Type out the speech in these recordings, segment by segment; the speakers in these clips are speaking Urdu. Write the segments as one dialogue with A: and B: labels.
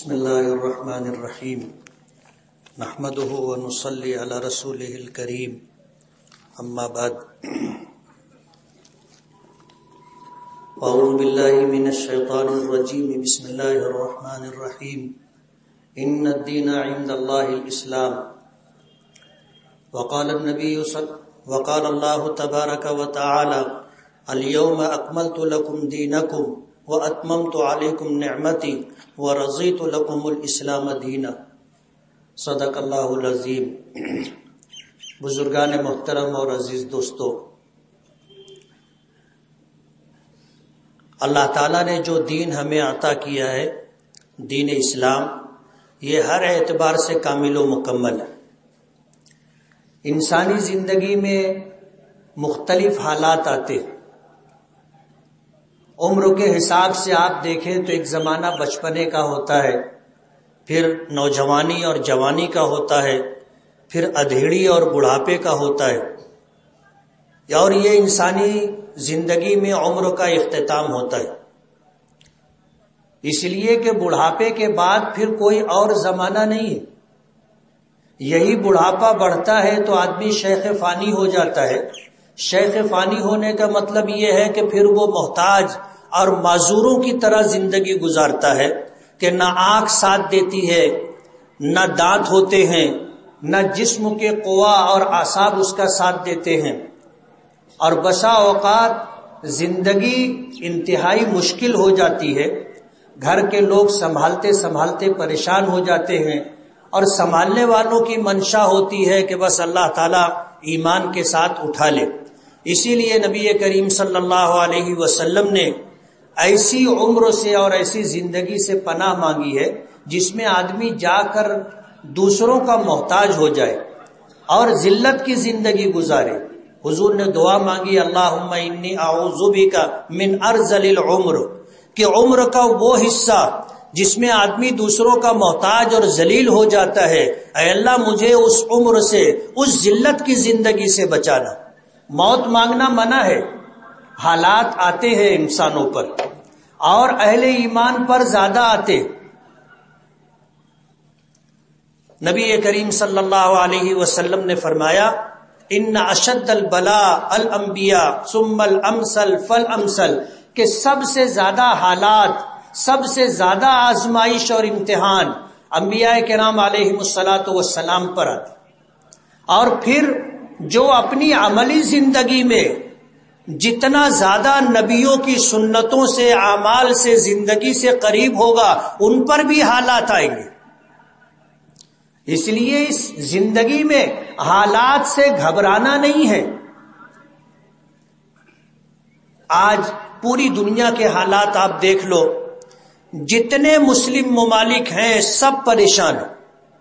A: بسم اللہ الرحمن الرحیم نحمده ونصلی علی رسولہ الکریم اما بعد اعوذ باللہ من الشیطان الرجیم بسم اللہ الرحمن الرحیم ان الدین عند اللہ الاسلام وقال اللہ تبارک وتعالی اليوم اکملت لکم دینکم وَأَتْمَمْتُ عَلَيْكُمْ نِعْمَتِي وَرَضِيتُ لَكُمُ الْإِسْلَامَ دِينًا صدق اللہ العظیم۔ بزرگان محترم اور عزیز دوستو، اللہ تعالیٰ نے جو دین ہمیں عطا کیا ہے، دین اسلام، یہ ہر اعتبار سے کامل و مکمل ہے۔ انسانی زندگی میں مختلف حالات آتے ہیں۔ عمر کے حساب سے آپ دیکھیں تو ایک زمانہ بچپنے کا ہوتا ہے، پھر نوجوانی اور جوانی کا ہوتا ہے، پھر ادھیڑی اور بڑھاپے کا ہوتا ہے، اور یہ انسانی زندگی میں عمر کا اختتام ہوتا ہے۔ اس لیے کہ بڑھاپے کے بعد پھر کوئی اور زمانہ نہیں ہے۔ یہی بڑھاپا بڑھتا ہے تو آدمی شیخ فانی ہو جاتا ہے۔ شیخ فانی ہونے کا مطلب یہ ہے کہ پھر وہ محتاج اور معذوروں کی طرح زندگی گزارتا ہے کہ نہ آنکھ ساتھ دیتی ہے، نہ دانت ہوتے ہیں، نہ جسم کے قوا اور اعصاب اس کا ساتھ دیتے ہیں، اور بسا اوقات زندگی انتہائی مشکل ہو جاتی ہے۔ گھر کے لوگ سنبھالتے سنبھالتے پریشان ہو جاتے ہیں، اور سنبھالنے والوں کی منشا ہوتی ہے کہ بس اللہ تعالیٰ ایمان کے ساتھ اٹھا لے۔ اسی لیے نبی کریم صلی اللہ علیہ وسلم نے ایسی عمر سے اور ایسی زندگی سے پناہ مانگی ہے جس میں آدمی جا کر دوسروں کا محتاج ہو جائے اور ذلت کی زندگی گزارے۔ حضور نے دعا مانگی، اللہم انی اعوذ بک من ارذل العمر، کہ عمر کا وہ حصہ جس میں آدمی دوسروں کا محتاج اور ذلیل ہو جاتا ہے، اے اللہ مجھے اس عمر سے، اس ذلت کی زندگی سے بچانا۔ موت مانگنا منع ہے، حالات آتے ہیں انسانوں پر، اور اہل ایمان پر زیادہ آتے۔ نبی کریم صلی اللہ علیہ وسلم نے فرمایا، ان اشد البلاء الانبیاء ثم الامثل فالامثل، کہ سب سے زیادہ حالات، سب سے زیادہ آزمائش اور امتحان انبیاء کرام علیہم الصلاۃ والسلام پر آتے، اور پھر جو اپنی عملی زندگی میں جتنا زیادہ نبیوں کی سنتوں سے، اعمال سے، زندگی سے قریب ہوگا، ان پر بھی حالات آئیں گے۔ اس لیے اس زندگی میں حالات سے گھبرانا نہیں ہے۔ آج پوری دنیا کے حالات آپ دیکھ لو، جتنے مسلم ممالک ہیں سب پریشان ہیں،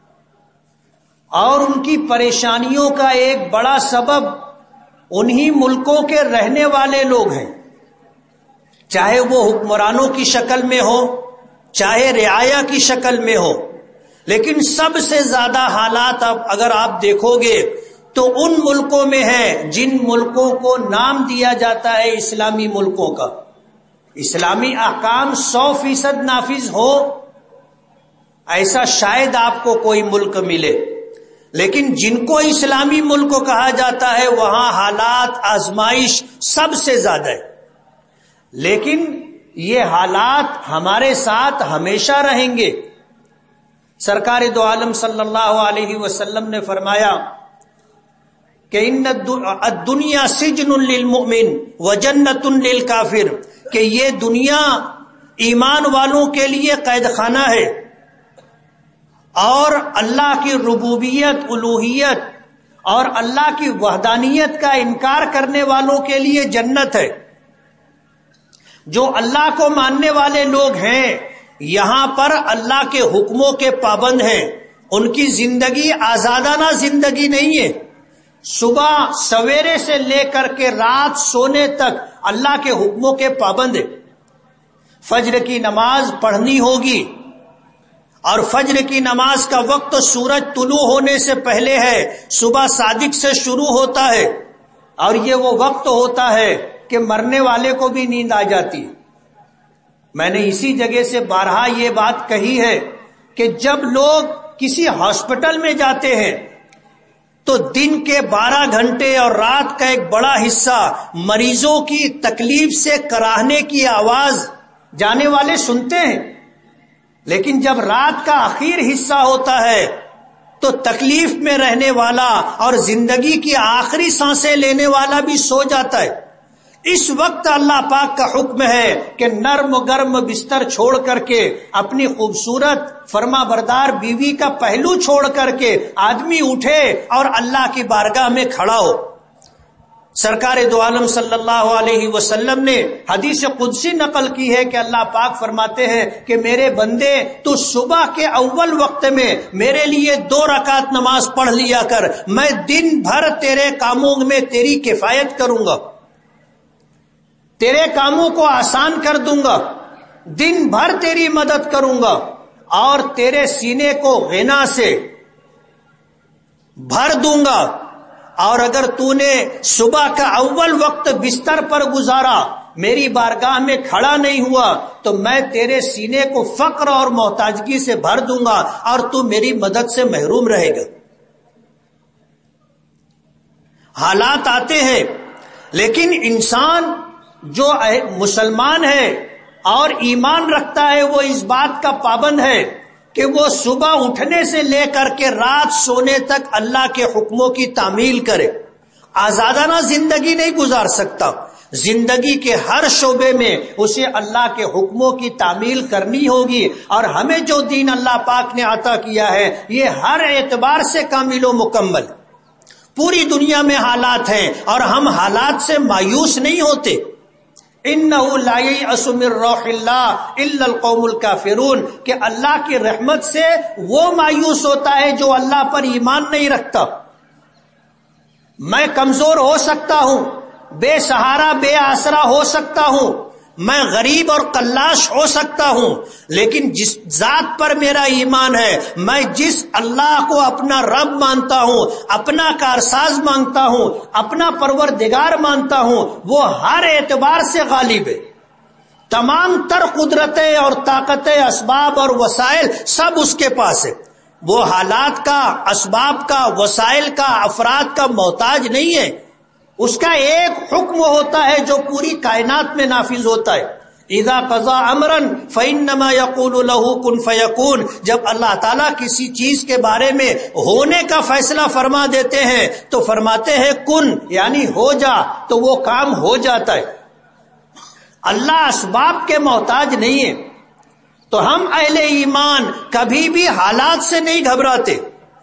A: اور ان کی پریشانیوں کا ایک بڑا سبب انہی ملکوں کے رہنے والے لوگ ہیں، چاہے وہ حکمرانوں کی شکل میں ہو، چاہے رعایا کی شکل میں ہو۔ لیکن سب سے زیادہ حالات اگر آپ دیکھو گے تو ان ملکوں میں ہیں جن ملکوں کو نام دیا جاتا ہے اسلامی ملکوں کا۔ اسلامی احکام 100% نافذ ہو، ایسا شاید آپ کو کوئی ملک ملے، لیکن جن کو اسلامی ملک کہا جاتا ہے وہاں حالات، آزمائش سب سے زیادہ ہے۔ لیکن یہ حالات ہمارے ساتھ ہمیشہ رہیں گے۔ سرکار دو عالم صلی اللہ علیہ وسلم نے فرمایا کہ ان الدنیا سجن للمؤمن وجنت للکافر، کہ یہ دنیا ایمان والوں کے لیے قید خانہ ہے، اور اللہ کی ربوبیت، الوہیت اور اللہ کی وحدانیت کا انکار کرنے والوں کے لیے جنت ہے۔ جو اللہ کو ماننے والے لوگ ہیں، یہاں پر اللہ کے حکموں کے پابند ہیں، ان کی زندگی آزادانہ زندگی نہیں ہے۔ صبح سویرے سے لے کر کے رات سونے تک اللہ کے حکموں کے پابند ہے۔ فجر کی نماز پڑھنی ہوگی، اور فجر کی نماز کا وقت سورج طلوع ہونے سے پہلے ہے، صبح صادق سے شروع ہوتا ہے، اور یہ وہ وقت ہوتا ہے کہ مرنے والے کو بھی نیند آ جاتی ہے۔ میں نے اسی جگہ سے بارہا یہ بات کہی ہے کہ جب لوگ کسی ہاسپٹل میں جاتے ہیں تو دن کے 12 گھنٹے اور رات کا ایک بڑا حصہ مریضوں کی تکلیف سے کراہنے کی آواز جانے والے سنتے ہیں، لیکن جب رات کا آخر حصہ ہوتا ہے تو تکلیف میں رہنے والا اور زندگی کی آخری سانسیں لینے والا بھی سو جاتا ہے۔ اس وقت اللہ پاک کا حکم ہے کہ نرم گرم بستر چھوڑ کر کے، اپنی خوبصورت فرما بردار بیوی کا پہلو چھوڑ کر کے آدمی اٹھے اور اللہ کی بارگاہ میں کھڑا ہو۔ سرکار دو عالم صلی اللہ علیہ وسلم نے حدیث قدسی نقل کی ہے کہ اللہ پاک فرماتے ہیں کہ میرے بندے تو صبح کے اول وقت میں میرے لیے 2 رکعت نماز پڑھ لیا کر، میں دن بھر تیرے کاموں میں تیری کفایت کروں گا، تیرے کاموں کو آسان کر دوں گا، دن بھر تیری مدد کروں گا اور تیرے سینے کو غنا سے بھر دوں گا۔ اور اگر تو نے صبح کا اول وقت بستر پر گزارا، میری بارگاہ میں کھڑا نہیں ہوا، تو میں تیرے سینے کو فقر اور محتاجگی سے بھر دوں گا اور تو میری مدد سے محروم رہے گا۔ حالات آتے ہیں، لیکن انسان جو مسلمان ہے اور ایمان رکھتا ہے وہ اس بات کا پابند ہے کہ وہ صبح اٹھنے سے لے کر کے رات سونے تک اللہ کے حکموں کی تعمیل کرے۔ آزادانہ زندگی نہیں گزار سکتا، زندگی کے ہر شعبے میں اسے اللہ کے حکموں کی تعمیل کرنی ہوگی، اور ہمیں جو دین اللہ پاک نے عطا کیا ہے یہ ہر اعتبار سے کامل و مکمل۔ پوری دنیا میں حالات ہیں اور ہم حالات سے مایوس نہیں ہوتے۔ اِنَّهُ لَا يَيْأَسُ مِن رَّوْحِ اللَّهِ إِلَّا الْقَوْمُ الْكَافِرُونَ کہ اللہ کی رحمت سے وہ مایوس ہوتا ہے جو اللہ پر ایمان نہیں رکھتا۔ میں کمزور ہو سکتا ہوں، بے سہارا بے آسرا ہو سکتا ہوں، میں غریب اور قلاش ہو سکتا ہوں، لیکن جس ذات پر میرا ایمان ہے، میں جس اللہ کو اپنا رب مانتا ہوں، اپنا کارساز مانتا ہوں، اپنا پروردگار مانتا ہوں، وہ ہر اعتبار سے غالب ہے۔ تمام تر قدرتیں اور طاقتیں، اسباب اور وسائل سب اس کے پاس ہے۔ وہ حالات کا، اسباب کا، وسائل کا، افراد کا محتاج نہیں ہے۔ اس کا ایک حکم ہوتا ہے جو پوری کائنات میں نافذ ہوتا ہے۔ اذا قضا امرا فانما يقول له كن فيكون، جب اللہ تعالیٰ کسی چیز کے بارے میں ہونے کا فیصلہ فرما دیتے ہیں تو فرماتے ہیں کن، یعنی ہو جا، تو وہ کام ہو جاتا ہے۔ اللہ اسباب کے محتاج نہیں ہے، تو ہم اہل ایمان کبھی بھی حالات سے نہیں گھبراتے۔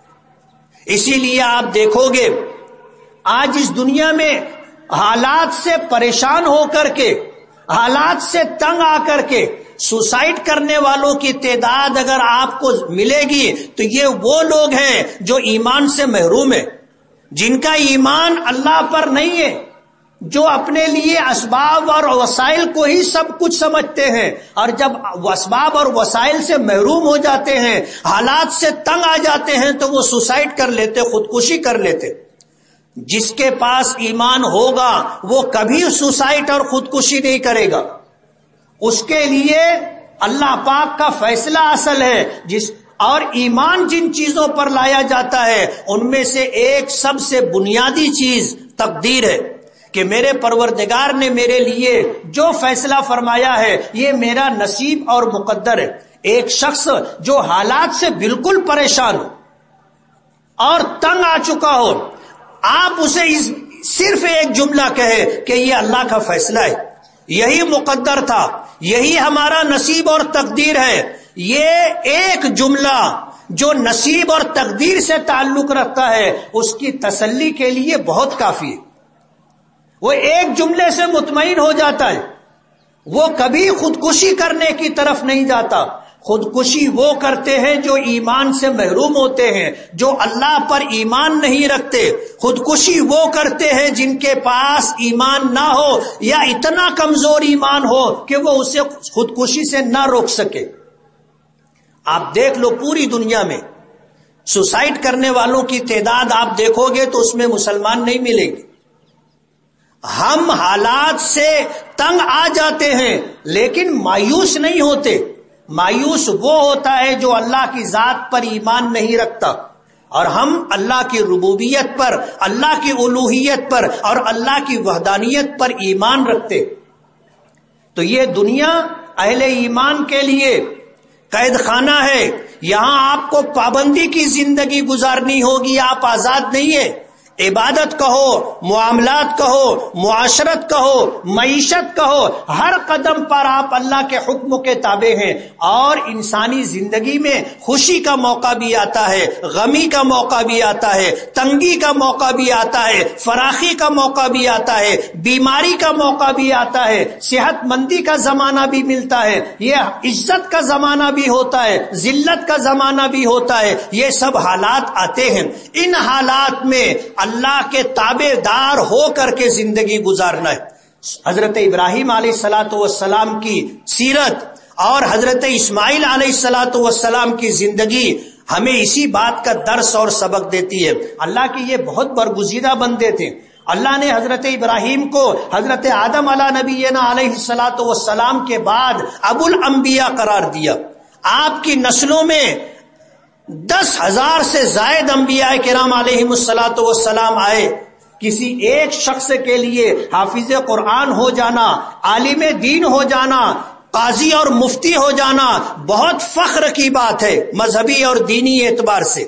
A: اسی لیے آپ دیکھو گے آج اس دنیا میں حالات سے پریشان ہو کر کے، حالات سے تنگ آ کر کے سوسائڈ کرنے والوں کی تعداد اگر آپ کو ملے گی تو یہ وہ لوگ ہیں جو ایمان سے محروم ہیں، جن کا ایمان اللہ پر نہیں ہے، جو اپنے لیے اسباب اور وسائل کو ہی سب کچھ سمجھتے ہیں، اور جب اسباب اور وسائل سے محروم ہو جاتے ہیں، حالات سے تنگ آ جاتے ہیں تو وہ سوسائڈ کر لیتے، خودکشی کر لیتے۔ جس کے پاس ایمان ہوگا وہ کبھی سوسائڈ اور خودکشی نہیں کرے گا، اس کے لیے اللہ پاک کا فیصلہ اصل ہے۔ اور ایمان جن چیزوں پر لایا جاتا ہے ان میں سے ایک سب سے بنیادی چیز تقدیر ہے، کہ میرے پروردگار نے میرے لیے جو فیصلہ فرمایا ہے یہ میرا نصیب اور مقدر ہے۔ ایک شخص جو حالات سے بالکل پریشان ہو اور تنگ آ چکا ہو، آپ اسے صرف ایک جملہ کہے کہ یہ اللہ کا فیصلہ ہے، یہی مقدر تھا، یہی ہمارا نصیب اور تقدیر ہے، یہ ایک جملہ جو نصیب اور تقدیر سے تعلق رکھتا ہے اس کی تسلی کے لیے بہت کافی ہے۔ وہ ایک جملے سے مطمئن ہو جاتا ہے، وہ کبھی خودکشی کرنے کی طرف نہیں جاتا۔ خودکشی وہ کرتے ہیں جو ایمان سے محروم ہوتے ہیں، جو اللہ پر ایمان نہیں رکھتے۔ خودکشی وہ کرتے ہیں جن کے پاس ایمان نہ ہو یا اتنا کمزور ایمان ہو کہ وہ اسے خودکشی سے نہ روک سکے۔ آپ دیکھ لو پوری دنیا میں سوسائڈ کرنے والوں کی تعداد آپ دیکھو گے تو اس میں مسلمان نہیں ملیں گے۔ ہم حالات سے تنگ آ جاتے ہیں لیکن مایوس نہیں ہوتے، مایوس وہ ہوتا ہے جو اللہ کی ذات پر ایمان نہیں رکھتا، اور ہم اللہ کی ربوبیت پر، اللہ کی الوہیت پر اور اللہ کی وحدانیت پر ایمان رکھتے۔ تو یہ دنیا اہل ایمان کے لیے قید خانہ ہے، یہاں آپ کو پابندی کی زندگی گزارنی ہوگی، آپ آزاد نہیں ہے۔ عبادت کہو، معاملات کہو، معاشرت کہو، معیشت کہو، ہر قدم پر آپ اللہ کے حکم کے تابع ہیں۔ اور انسانی زندگی میں خوشی کا موقع بھی آتا ہے، غمی کا موقع بھی آتا ہے، تنگی کا موقع بھی آتا ہے، فراخی کا موقع بھی آتا ہے، بیماری کا موقع بھی آتا ہے، صحت مندی کا زمانہ بھی ملتا ہے، یہ عزت کا زمانہ بھی ہوتا ہے، ذلت کا زمانہ بھی ہوتا ہے، یہ سب حالات آتے ہیں۔ ان حالات میں اللہ کے تابع دار ہو کر کے زندگی گزارنا ہے۔ حضرت ابراہیم علیہ السلام کی سیرت اور حضرت اسماعیل علیہ السلام کی زندگی ہمیں اسی بات کا درس اور سبق دیتی ہے۔ اللہ کے یہ بہت برگزیدہ بندے تھے۔ اللہ نے حضرت ابراہیم کو حضرت آدم علیہ نبینا علیہ السلام کے بعد ابو الانبیاء قرار دیا۔ آپ کی نسلوں میں 10,000 سے زائد انبیاء کرام علیہم السلام آئے۔ کسی ایک شخص کے لیے حافظ قرآن ہو جانا، عالم دین ہو جانا، قاضی اور مفتی ہو جانا بہت فخر کی بات ہے مذہبی اور دینی اعتبار سے۔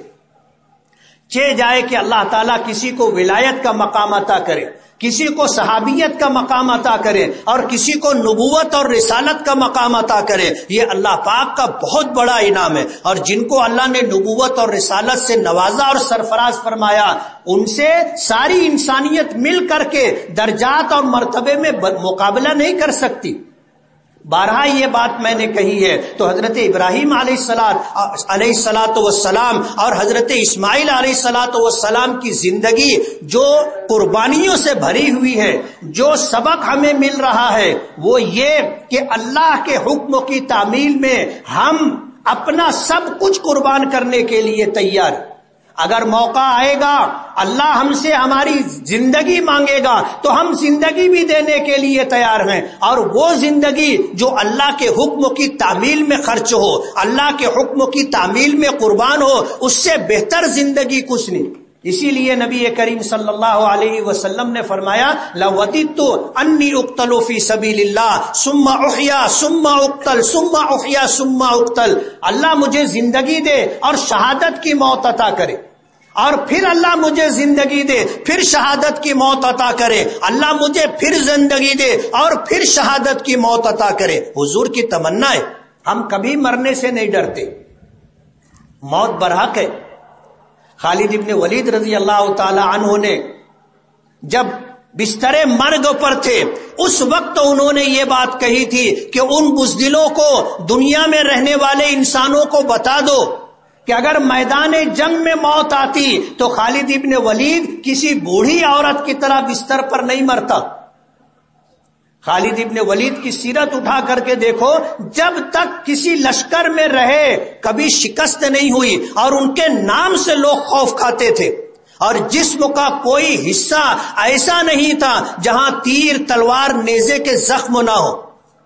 A: چہ جائے کہ اللہ تعالیٰ کسی کو ولایت کا مقام عطا کرے، کسی کو صحابیت کا مقام عطا کرے اور کسی کو نبوت اور رسالت کا مقام عطا کرے، یہ اللہ پاک کا بہت بڑا انعام ہے۔ اور جن کو اللہ نے نبوت اور رسالت سے نوازا اور سرفراز فرمایا، ان سے ساری انسانیت مل کر کے درجات اور مرتبے میں مقابلہ نہیں کر سکتی۔ بارہا یہ بات میں نے کہی ہے۔ تو حضرت ابراہیم علیہ السلام اور حضرت اسماعیل علیہ السلام کی زندگی جو قربانیوں سے بھری ہوئی ہے، جو سبق ہمیں مل رہا ہے وہ یہ کہ اللہ کے حکم کی تعمیل میں ہم اپنا سب کچھ قربان کرنے کے لیے تیار ہیں۔ اگر موقع آئے گا، اللہ ہم سے ہماری زندگی مانگے گا تو ہم زندگی بھی دینے کے لیے تیار ہیں، اور وہ زندگی جو اللہ کے حکم کی تعمیل میں خرچ ہو، اللہ کے حکم کی تعمیل میں قربان ہو، اس سے بہتر زندگی کچھ نہیں۔ اسی لیے نبی کریم صلی اللہ علیہ وسلم نے فرمایا لَوَدِدْتُ أَنِّي أُقْتَلُ فِي سَبِيلِ اللَّهِ ثُمَّ أُحْيَا ثُمَّ أُقْتَلْ ثُمَّ أُحْيَا ثُمَّ أُقْتَلْ۔ اللہ مجھے زندگی دے اور شہادت کی موت عطا کرے، اور پھر اللہ مجھے زندگی دے، پھر شہادت کی موت عطا کرے، اللہ مجھے پھر زندگی دے اور پھر شہادت کی موت عطا کرے۔ حضور کی تمنا ہے، ہم کبھی مرنے سے نہیں ڈرتے، موت برحق ہے۔ خالد ابن ولید رضی اللہ تعالی عنہ نے جب بستر مرگ پر تھے، اس وقت انہوں نے یہ بات کہی تھی کہ ان بزدلوں کو، دنیا میں رہنے والے انسانوں کو بتا دو کہ اگر میدان جنگ میں موت آتی تو خالد ابن ولید کسی بوڑھی عورت کی طرح بستر پر نہیں مرتا۔ خالد ابن ولید کی سیرت اٹھا کر کے دیکھو، جب تک کسی لشکر میں رہے کبھی شکست نہیں ہوئی، اور ان کے نام سے لوگ خوف کھاتے تھے، اور جسم کا کوئی حصہ ایسا نہیں تھا جہاں تیر، تلوار، نیزے کے زخم نہ ہو۔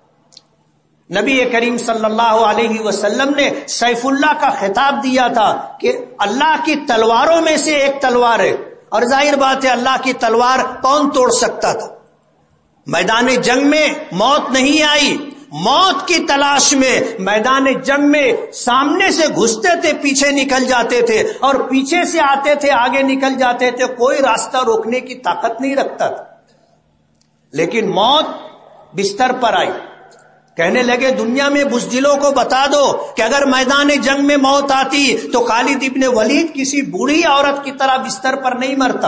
A: نبی کریم صلی اللہ علیہ وسلم نے سیف اللہ کا خطاب دیا تھا کہ اللہ کی تلواروں میں سے ایک تلوار ہے، اور ظاہر بات ہے اللہ کی تلوار کون توڑ سکتا تھا۔ میدان جنگ میں موت نہیں آئی، موت کی تلاش میں میدان جنگ میں سامنے سے گھستے تھے، پیچھے نکل جاتے تھے، اور پیچھے سے آتے تھے، آگے نکل جاتے تھے، کوئی راستہ روکنے کی طاقت نہیں رکھتا تھا۔ لیکن موت بستر پر آئی، کہنے لگے دنیا میں بزدلوں کو بتا دو کہ اگر میدان جنگ میں موت آتی تو خالد ابن ولید کسی بوڑھی عورت کی طرح بستر پر نہیں مرتا۔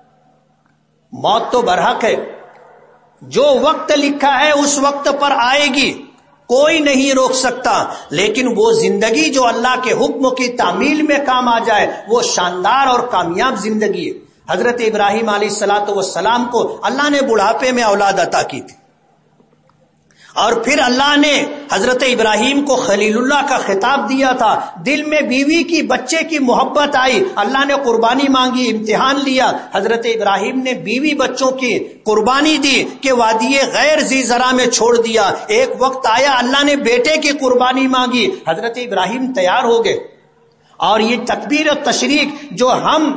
A: موت تو برحق ہے، جو وقت لکھا ہے اس وقت پر آئے گی، کوئی نہیں روک سکتا، لیکن وہ زندگی جو اللہ کے حکم کی تعمیل میں کام آ جائے وہ شاندار اور کامیاب زندگی ہے۔ حضرت ابراہیم علیہ السلام کو اللہ نے بڑھاپے میں اولاد عطا کی تھی، اور پھر اللہ نے حضرت ابراہیم کو خلیل اللہ کا خطاب دیا تھا. دل میں بیوی کی بچے کی محبت آئی, اللہ نے قربانی مانگی, امتحان لیا. حضرت ابراہیم نے بیوی بچوں کی قربانی دی کہ وادی غیر ذی زرع میں چھوڑ دیا. ایک وقت آیا اللہ نے بیٹے کی قربانی مانگی, حضرت ابراہیم تیار ہو گئے. اور یہ تکبیر و تشریق جو ہم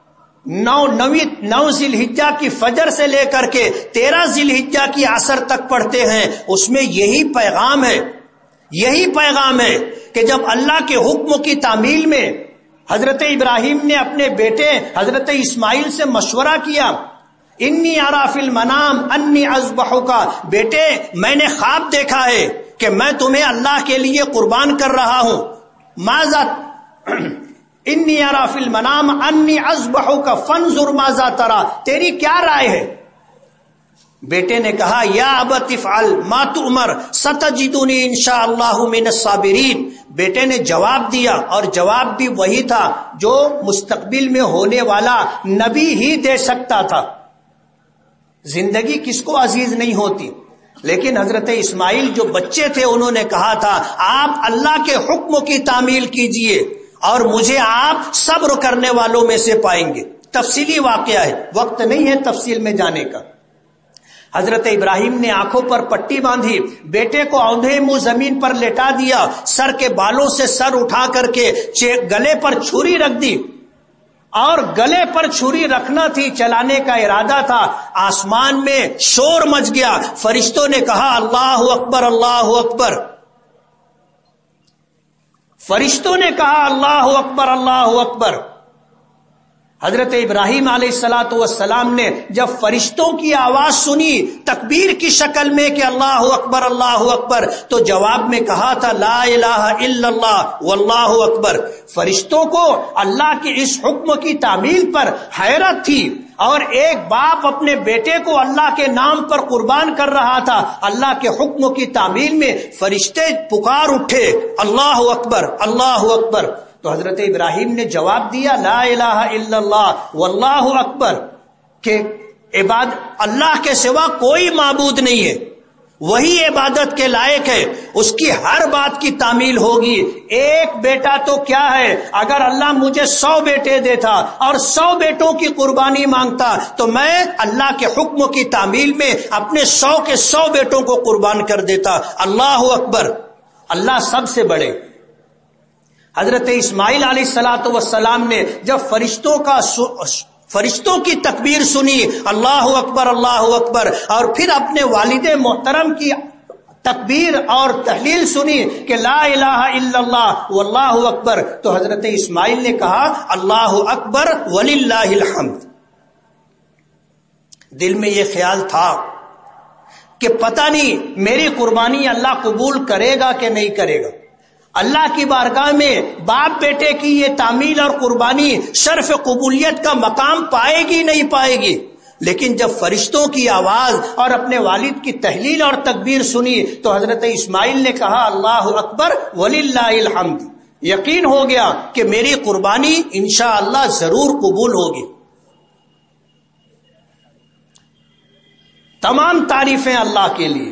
A: 9 ذی الحجہ کی فجر سے لے کر کے 13 ذی الحجہ کی عصر تک پڑھتے ہیں, اس میں یہی پیغام ہے کہ جب اللہ کے حکم کی تعمیل میں حضرت ابراہیم نے اپنے بیٹے حضرت اسماعیل سے مشورہ کیا, انی ارا فی المنام انی اذبحک, بیٹے میں نے خواب دیکھا ہے کہ میں تمہیں اللہ کے لیے قربان کر رہا ہوں. ماذا انی ارا فی المنام انی اذبحک فانظر ماذا ترى, تیری کیا رائے ہے؟ بیٹے نے کہا یا ابت افعل ما تؤمر ستجدنی انشاءاللہ من الصابرین. بیٹے نے جواب دیا, اور جواب بھی وہی تھا جو مستقبل میں ہونے والا نبی ہی دے سکتا تھا. زندگی کس کو عزیز نہیں ہوتی, لیکن حضرت اسماعیل جو بچے تھے انہوں نے کہا تھا آپ اللہ کے حکم کی تعمیل کیجئے اور مجھے آپ صبر کرنے والوں میں سے پائیں گے. تفصیلی واقعہ ہے, وقت نہیں ہے تفصیل میں جانے کا. حضرت ابراہیم نے آنکھوں پر پٹی باندھی, بیٹے کو اوندھے منہ زمین پر لٹا دیا, سر کے بالوں سے سر اٹھا کر کے گلے پر چھری رکھ دی, اور گلے پر چھری رکھنا تھی, چلانے کا ارادہ تھا. آسمان میں شور مچ گیا, فرشتوں نے کہا اللہ اکبر اللہ اکبر, فرشتوں نے کہا اللہ اکبر اللہ اکبر. حضرت ابراہیم علیہ الصلوۃ والسلام نے جب فرشتوں کی آواز سنی تکبیر کی شکل میں کہ اللہ اکبر, تو جواب میں کہا تھا لا الہ الا اللہ واللہ اکبر. فرشتوں کو اللہ کے اس حکم کی تعمیل پر حیرت تھی, اور ایک باپ اپنے بیٹے کو اللہ کے نام پر قربان کر رہا تھا. اللہ کے حکم کی تعمیل میں فرشتے پکار اٹھے اللہ اکبر اللہ اکبر. تو حضرت ابراہیم نے جواب دیا لا الہ الا اللہ واللہ اکبر, کہ اللہ کے سوا کوئی معبود نہیں ہے, وہی عبادت کے لائق ہے, اس کی ہر بات کی تعمیل ہوگی. ایک بیٹا تو کیا ہے, اگر اللہ مجھے 100 بیٹے دیتا اور 100 بیٹوں کی قربانی مانگتا تو میں اللہ کے حکم کی تعمیل میں اپنے 100 کے 100 بیٹوں کو قربان کر دیتا. اللہ اکبر, اللہ سب سے بڑے. حضرت اسماعیل علیہ الصلوۃ والسلام نے جب فرشتوں کی تکبیر سنی اللہ اکبر اللہ اکبر, اور پھر اپنے والد محترم کی تکبیر اور تحلیل سنی کہ لا الہ الا اللہ واللہ اکبر, تو حضرت اسماعیل نے کہا اللہ اکبر وللہ الحمد. دل میں یہ خیال تھا کہ پتہ نہیں میری قربانی اللہ قبول کرے گا کہ نہیں کرے گا. اللہ کی بارگاہ میں باپ بیٹے کی یہ تعمیل اور قربانی شرف قبولیت کا مقام پائے گی نہیں پائے گی. لیکن جب فرشتوں کی آواز اور اپنے والد کی تحلیل اور تکبیر سنی تو حضرت اسماعیل نے کہا اللہ اکبر وللہ الحمد. یقین ہو گیا کہ میری قربانی انشاءاللہ ضرور قبول ہوگی. تمام تعریفیں اللہ کے لیے.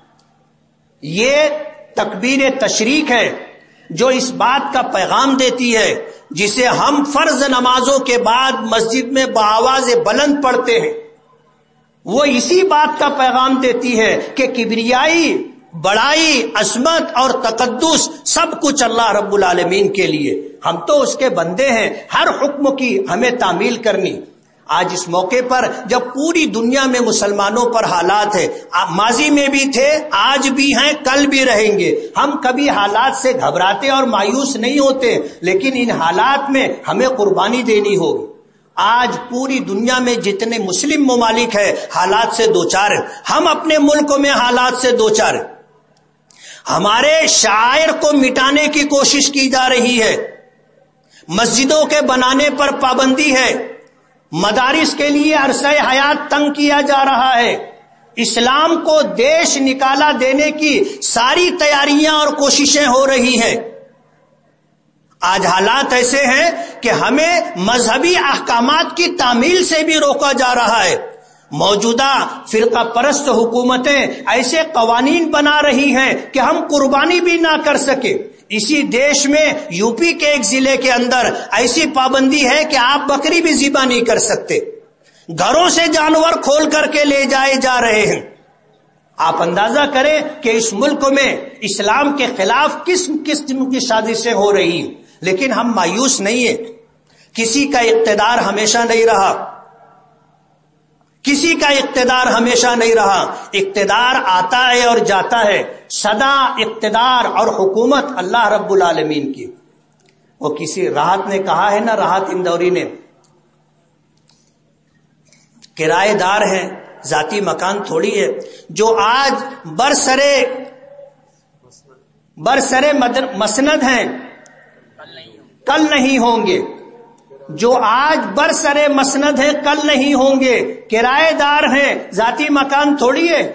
A: یہ تکبیر تشریق ہے جو اس بات کا پیغام دیتی ہے جسے ہم فرض نمازوں کے بعد مسجد میں بآواز بلند پڑھتے ہیں. وہ اسی بات کا پیغام دیتی ہے کہ کبریائی, بڑائی, عظمت اور تقدس سب کچھ اللہ رب العالمین کے لیے. ہم تو اس کے بندے ہیں, ہر حکم کی ہمیں تعمیل کرنی. آج اس موقع پر جب پوری دنیا میں مسلمانوں پر حالات ہیں, ماضی میں بھی تھے, آج بھی ہیں, کل بھی رہیں گے, ہم کبھی حالات سے گھبراتے اور مایوس نہیں ہوتے, لیکن ان حالات میں ہمیں قربانی دینی ہوگی. آج پوری دنیا میں جتنے مسلم ممالک ہیں حالات سے دوچار ہیں, ہم اپنے ملک میں حالات سے دوچار ہیں. ہمارے شاعر کو مٹانے کی کوشش کی جا رہی ہے, مسجدوں کے بنانے پر پابندی ہے, مدارس کے لیے عرصہ حیات تنگ کیا جا رہا ہے, اسلام کو دیش نکالا دینے کی ساری تیاریاں اور کوششیں ہو رہی ہیں. آج حالات ایسے ہیں کہ ہمیں مذہبی احکامات کی تعمیل سے بھی روکا جا رہا ہے. موجودہ فرقہ پرست حکومتیں ایسے قوانین بنا رہی ہیں کہ ہم قربانی بھی نہ کر سکے. اسی دیش میں یو پی کے ایک ضلع کے اندر ایسی پابندی ہے کہ آپ بکری بھی ذبح نہیں کر سکتے. گھروں سے جانور کھول کر کے لے جائے جا رہے ہیں. آپ اندازہ کریں کہ اس ملک میں اسلام کے خلاف کس قسم کی سازشیں ہو رہی ہیں. لیکن ہم مایوس نہیں ہیں. کسی کا اقتدار ہمیشہ نہیں رہا. کسی کا اقتدار ہمیشہ نہیں رہا. اقتدار آتا ہے اور جاتا ہے. سدا اقتدار اور حکومت اللہ رب العالمین کی. وہ کسی راحت نے کہا ہے نا، راحت اندوری نے، کرایہ دار ہیں، ذاتی مکان تھوڑی ہے. جو آج برسرے مسند ہیں کل نہیں ہوں گے. جو آج برسرے مسند ہیں کل نہیں ہوں گے. کرایہ دار ہیں، ذاتی مکان تھوڑی ہے.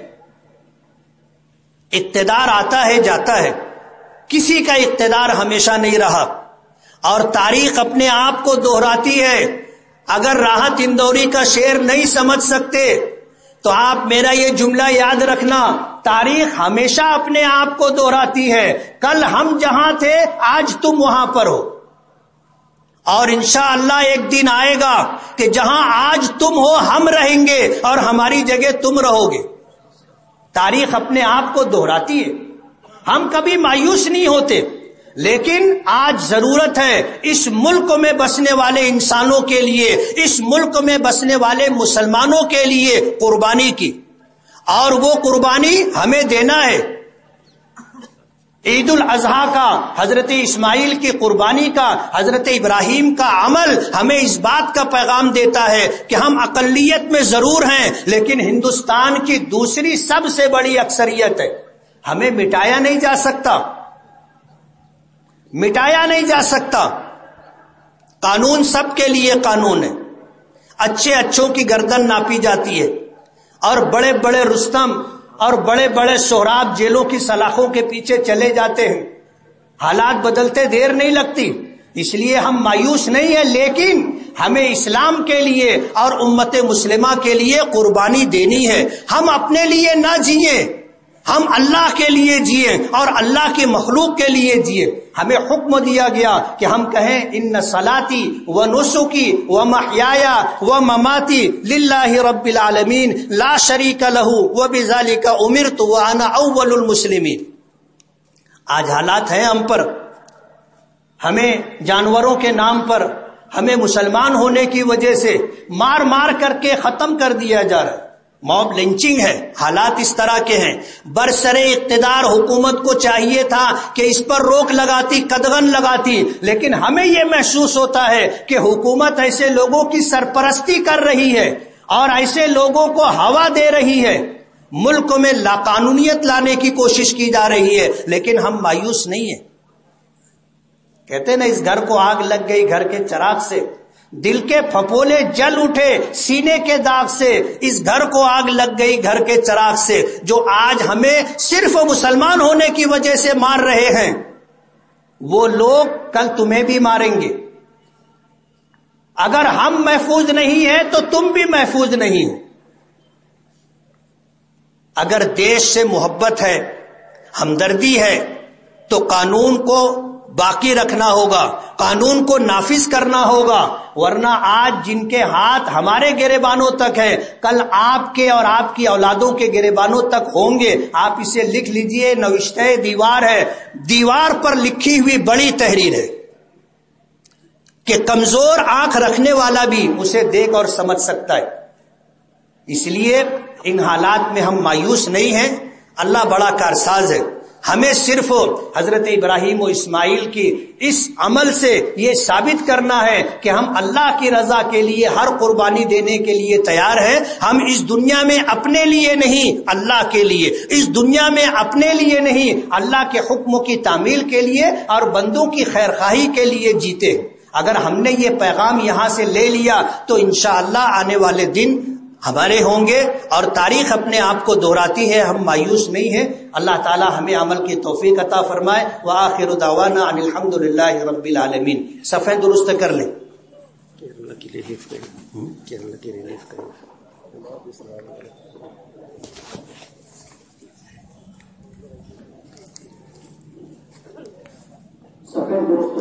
A: اقتدار آتا ہے جاتا ہے. کسی کا اقتدار ہمیشہ نہیں رہا. اور تاریخ اپنے آپ کو دہراتی ہے. اگر راحت اندوری کا شعر نہیں سمجھ سکتے تو آپ میرا یہ جملہ یاد رکھنا، تاریخ ہمیشہ اپنے آپ کو دہراتی ہے. کل ہم جہاں تھے آج تم وہاں پر ہو، اور انشاءاللہ ایک دن آئے گا کہ جہاں آج تم ہو ہم رہیں گے اور ہماری جگہ تم رہو گے. تاریخ اپنے آپ کو دہراتی ہے. ہم کبھی مایوس نہیں ہوتے. لیکن آج ضرورت ہے اس ملک میں بسنے والے انسانوں کے لیے، اس ملک میں بسنے والے مسلمانوں کے لیے قربانی کی. اور وہ قربانی ہمیں دینا ہے. عید الاضحیٰ کا، حضرت اسماعیل کی قربانی کا، حضرت ابراہیم کا عمل ہمیں اس بات کا پیغام دیتا ہے کہ ہم اقلیت میں ضرور ہیں لیکن ہندوستان کی دوسری سب سے بڑی اکثریت ہے. ہمیں مٹایا نہیں جا سکتا، مٹایا نہیں جا سکتا. قانون سب کے لیے قانون ہے. اچھے اچھوں کی گردن ناپی جاتی ہے، اور بڑے بڑے رستم اور بڑے بڑے سہراب جیلوں کی سلاخوں کے پیچھے چلے جاتے ہیں. حالات بدلتے دیر نہیں لگتی. اس لیے ہم مایوس نہیں ہیں، لیکن ہمیں اسلام کے لیے اور امت مسلمہ کے لیے قربانی دینی ہے. ہم اپنے لیے نہ جئیں، ہم اللہ کے لیے جئیں اور اللہ کی مخلوق کے لیے جئیں. ہمیں حکم دیا گیا کہ ہم کہیں ان صلاتی و نسکی و محیای و مماتی للہ رب العالمین لا شریک لہ و بذالک امرت وانا اول المسلمین. آج حالات ہیں ہم پر، ہمیں جانوروں کے نام پر، ہمیں مسلمان ہونے کی وجہ سے مار مار کر کے ختم کر دیا جا رہا ہے. موب لنچنگ ہے. حالات اس طرح کے ہیں. برسر اقتدار حکومت کو چاہیے تھا کہ اس پر روک لگاتی، قدغن لگاتی، لیکن ہمیں یہ محسوس ہوتا ہے کہ حکومت ایسے لوگوں کی سرپرستی کر رہی ہے اور ایسے لوگوں کو ہوا دے رہی ہے. ملک میں لاقانونیت لانے کی کوشش کی جا رہی ہے، لیکن ہم مایوس نہیں ہیں. کہتے نا، اس گھر کو آگ لگ گئی گھر کے چراغ سے، دل کے پھپولے جل اٹھے سینے کے داغ سے. اس گھر کو آگ لگ گئی گھر کے چراغ سے. جو آج ہمیں صرف مسلمان ہونے کی وجہ سے مار رہے ہیں، وہ لوگ کل تمہیں بھی ماریں گے. اگر ہم محفوظ نہیں ہیں تو تم بھی محفوظ نہیں ہو. اگر دیش سے محبت ہے، ہمدردی ہے، تو قانون کو باقی رکھنا ہوگا، قانون کو نافذ کرنا ہوگا. ورنہ آج جن کے ہاتھ ہمارے گریبانوں تک ہیں، کل آپ کے اور آپ کی اولادوں کے گریبانوں تک ہوں گے. آپ اسے لکھ لیجئے، نوشتہ دیوار ہے. دیوار پر لکھی ہوئی بڑی تحریر ہے کہ کمزور آنکھ رکھنے والا بھی اسے دیکھ اور سمجھ سکتا ہے. اس لیے ان حالات میں ہم مایوس نہیں ہیں. اللہ بڑا کارساز ہے. ہمیں صرف حضرت ابراہیم و اسماعیل کی اس عمل سے یہ ثابت کرنا ہے کہ ہم اللہ کی رضا کے لیے ہر قربانی دینے کے لیے تیار ہیں. ہم اس دنیا میں اپنے لیے نہیں، اللہ کے لیے. اس دنیا میں اپنے لیے نہیں، اللہ کے حکم کی تعمیل کے لیے اور بندوں کی خیرخواہی کے لیے جیتے. اگر ہم نے یہ پیغام یہاں سے لے لیا تو انشاءاللہ آنے والے دن ہمارے ہوں گے. اور تاریخ اپنے آپ کو دہراتی ہے. ہم مایوس نہیں ہیں. اللہ تعالی ہمیں عمل کی توفیق عطا فرمائے. وآخر دعوانا ان الحمدللہ رب العالمین. صفحے درست کر لیں.
B: صفحے 2